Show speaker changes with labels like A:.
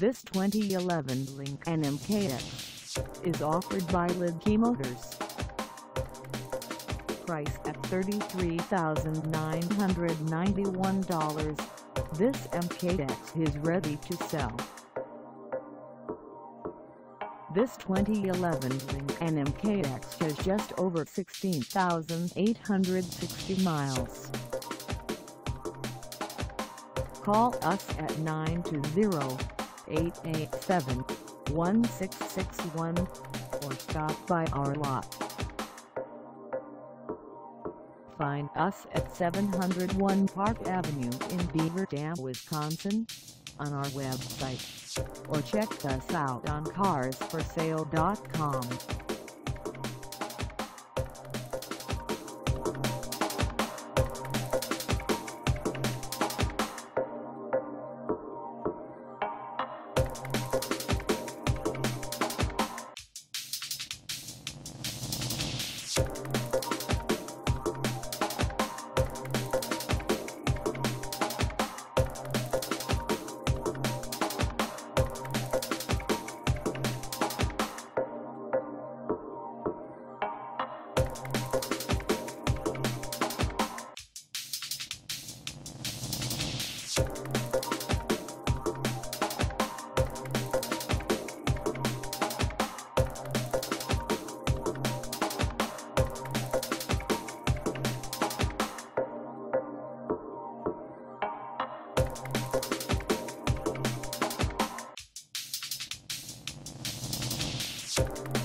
A: This 2011 Lincoln MKX is offered by LIDTKE Motors. Price at $33,991, this MKX is ready to sell. This 2011 Lincoln MKX has just over 16,860 miles. Call us at 920-887-1661 or stop by our lot. Find us at 701 Park Avenue in Beaver Dam, Wisconsin, on our website, or check us out on carsforsale.com.
B: You